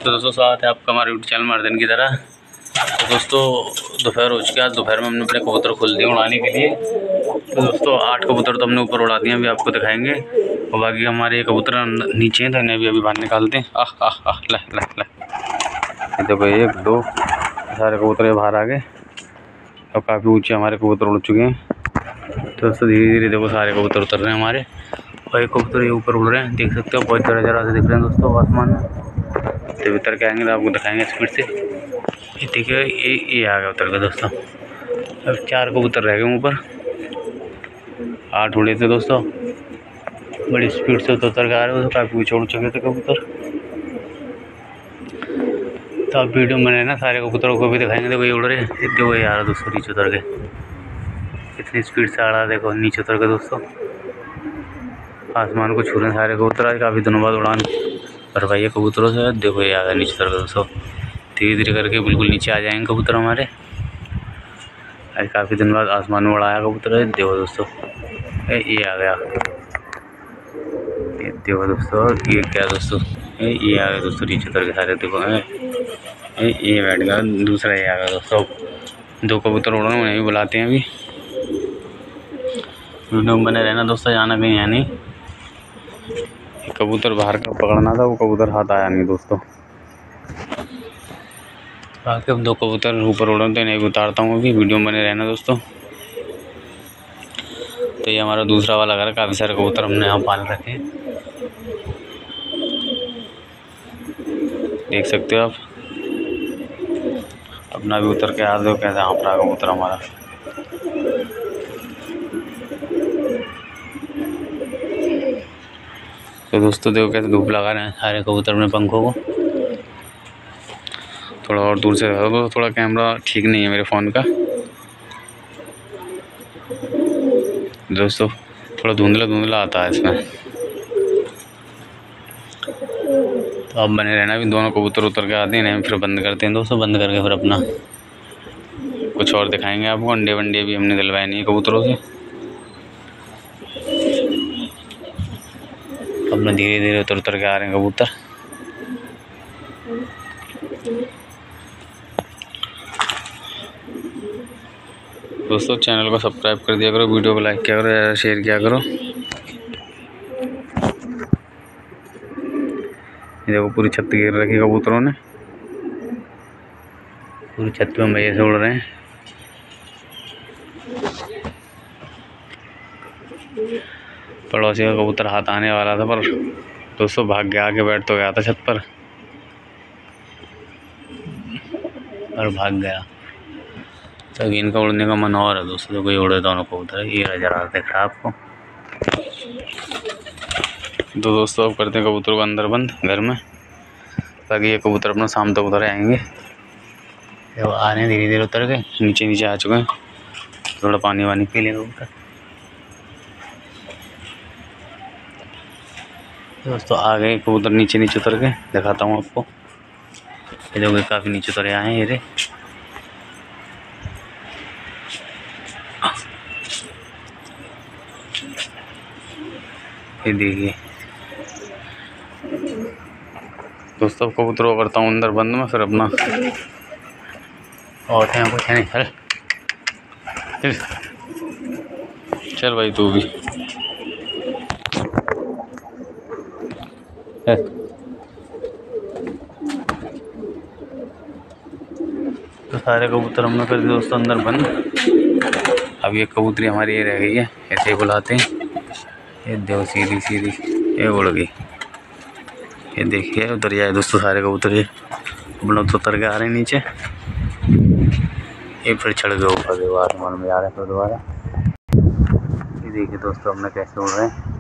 तो दोस्तों स्वागत है आपका हमारे यूट्यूब चैनल मर्दन की तरह। तो दोस्तों दोपहर हो चुका है। दोपहर में हमने अपने कबूतर खोल दिए उड़ाने के लिए। तो दोस्तों 8 कबूतर तो हमने ऊपर उड़ा दिए, अभी आपको दिखाएंगे। और बाकी हमारे कबूतर नीचे हैं तो इन्हें अभी बाहर निकालते हैं। देखो 1 2 सारे कबूतर बाहर आ गए और काफ़ी ऊँचे हमारे कबूतर उड़ चुके हैं। तो दोस्तों धीरे धीरे देखो सारे कबूतर उतर रहे हैं हमारे, और एक कबूतर ये ऊपर उड़ रहे हैं, देख सकते हो। बहुत जरा से दिख रहे हैं दोस्तों आसमान में। तो उतर के आएंगे तो आपको दिखाएंगे स्पीड से। ये देखिए ये आ गया उतर के दोस्तों। अब 4 कबूतर रह गए ऊपर, 8 उड़े थे दोस्तों। बड़ी स्पीड से उतर के आ रहे हो, तो काफ़ी ऊँचे उड़ चुके थे कबूतर। तो आप वीडियो में बने ना, सारे कबूतरों को भी दिखाएंगे। देखो ये उड़ रहे हैं, देखो ये आ रहा दोस्तों नीचे उतर के, कितनी स्पीड से आ रहा है। देखो नीचे उतर के दोस्तों आसमान को छू रहे हैं सारे कबूतर। आज काफ़ी दिनों बाद उड़ान पर भाई कबूतरों से। देखो ये आ गया नीचे उतर के दोस्तों, धीरे धीरे करके बिल्कुल नीचे आ जाएंगे कबूतर हमारे। आज काफ़ी दिन बाद आसमान में उड़ाया कबूतर है। देखो दोस्तों ये आ गया, ये देखो दोस्तों ये क्या दोस्तों, ये आ गया दोस्तों नीचे उतर के सारे। देखो ये बैठ गया, दूसरा ये आ गया दोस्तों। 2 कबूतर उड़ रहे हैं, उन्हें भी बुलाते हैं अभी। वीडियो में बने रहना दोस्तों, जाना कहीं है नहीं। कबूतर बाहर का पकड़ना था, वो कबूतर हाथ आया नहीं दोस्तों। बाकी अब 2 कबूतर ऊपर उड़ रहे तो इन्हें भी उतारता हूँ अभी। वीडियो में बने रहना दोस्तों। तो ये हमारा दूसरा वाला घर है, काफ़ी सारे कबूतर हमने यहाँ पाल रखे हैं, देख सकते हो आप। अपना भी उतर के आ दो, कैसे हाँफ रहा कबूतर हमारा। तो दोस्तों देखो कैसे धूप लगा रहे हैं सारे कबूतर अपने पंखों को। थोड़ा और दूर से तो थोड़ा कैमरा ठीक नहीं है मेरे फ़ोन का दोस्तों, थोड़ा धुंधला आता है इसमें। तो अब बने रहना भी। दोनों कबूतर उतर के आते हैं, फिर बंद करते हैं दोस्तों। बंद करके फिर अपना कुछ और दिखाएंगे आपको। अंडे वंडे भी हमने दिलवाए नहीं है कबूतरों से। अपना धीरे धीरे उतर के आ रहे हैं कबूतर। दोस्तों चैनल को सब्सक्राइब कर दिया करो, वीडियो को लाइक किया करो, शेयर किया करो। देखो पूरी छत घेर रखी कबूतरों ने, पूरी छत पे मजे से उड़ रहे हैं। पड़ोसी का कबूतर हाथ आने वाला था, पर दोस्तों भाग गया, आके बैठ तो गया था छत पर और भाग गया। तभी इनका उड़ने का मन और है दोस्तों। तो कोई उड़े दोनों कबूतर, ये नज़ारा दिख रहा है आपको। तो दोस्तों अब करते हैं कबूतरों को अंदर बंद घर में, ताकि ये कबूतर अपना शाम तक उतर आएंगे। वो आ रहे हैं धीरे धीरे उतर के, नीचे आ चुके हैं। थोड़ा पानी वानी पी लेंगे कबूतर। दोस्तों आ गए कबूतर नीचे उतर के, दिखाता हूँ आपको। ये देखो काफ़ी नीचे उतरे आए हैं ये रे। ये देखिए दोस्तों, कबूतरों करता हूँ अंदर बंद में, फिर अपना और यहाँ कुछ है नहीं। चल भाई तू भी। तो सारे कबूतर हमने कर दिए दोस्तों अंदर बंद। अब ये कबूतरी हमारी ये रह गई है, ऐसे ही बुलाते हैं। ये देखो सीधी ये उड़ गई। ये देखिए उतर जाए दोस्तों सारे कबूतर। ये अपना तो उतर के आ रहे हैं नीचे, ये फिर चढ़ गए ऊपर, देखो आसमान में जा रहे हैं फिर दोबारा। ये देखिए दोस्तों हमने कैसे उड़ रहे हैं।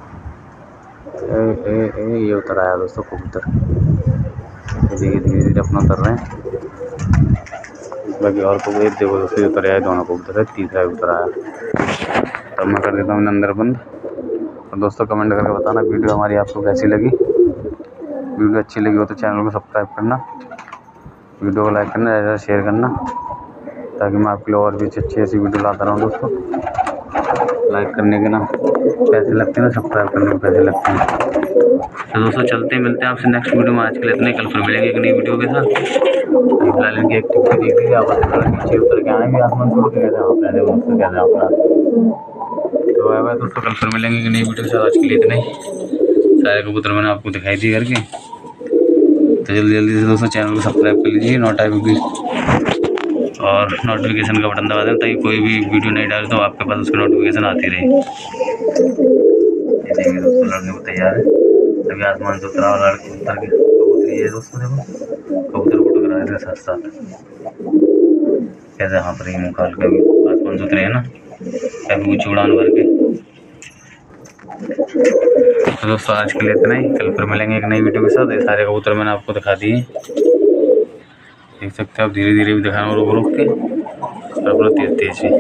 ये उतर आया दोस्तों कबूतर। धीरे धीरे अपना उतर रहे हैं। बाकी और कबूतर देखो दोस्तों उतर आए, दोनों कबूतर है, तीसरा उतर आया। तब मैं कर देता हूँ अंदर बंद। और दोस्तों कमेंट करके बताना वीडियो हमारी आपको कैसी लगी। वीडियो अच्छी लगी हो तो चैनल को सब्सक्राइब करना, वीडियो को लाइक करना, ज़्यादा शेयर करना, ताकि मैं आपके लिए और भी अच्छी ऐसी वीडियो लाता रहूँ दोस्तों। लाइक करने के ना पैसे लगते हैं, सब्सक्राइब करने के पैसे लगते हैं। तो दोस्तों चलते मिलते हैं आपसे नेक्स्ट वीडियो में। आज के लिए इतने, कल फिर मिलेंगे एक नई वीडियो के साथ। फिलहाल इनकी एक्टिविटी देख लीजिए आप, नीचे उतर के आएंगे आसमान छोड़ के, कहते हैं आप रहते हो कहते हैं अपना। तो बाय बाय दोस्तों, कल फिर मिलेंगे एक नई वीडियो के साथ। आज के लिए इतना ही। सारे कबूतर मैंने आपको दिखाई दिए करके। तो जल्दी जल्दी से दोस्तों चैनल को सब्सक्राइब कर लीजिए, और नोटिफिकेशन का बटन दबा दें ताकि कोई भी वीडियो नहीं डाले तो आपके पास उसकी नोटिफिकेशन आती रहे। ये देखिए दोस्तों लड़ने को तैयार है, अभी आसमान से उतरा और लड़के उतर के कबूतर। ये दोस्तों देखो कबूतर को टकरा रहे थे साथ साथ, कैसे यहाँ पर ही मुँह खाल के आसमान से उतरे हैं ना, कभी ऊँची उड़ान भर के। तो दोस्तों आज के लिए इतना ही, कल फिर मिलेंगे एक नई वीडियो के साथ। ये सारे कबूतर मैंने आपको दिखा दिए, देख सकते हैं आप। धीरे धीरे भी दिखाना रुक रुक के, और अपना तेज तेज ही।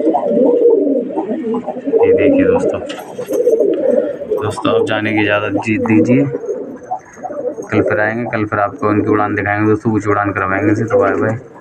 ये देखिए दोस्तों आप जाने की इजाज़त दीजिए। कल फिर आएंगे, कल फिर आपको उनकी उड़ान दिखाएंगे दोस्तों, ऊँची उड़ान करवाएंगे। तो बाय बाय।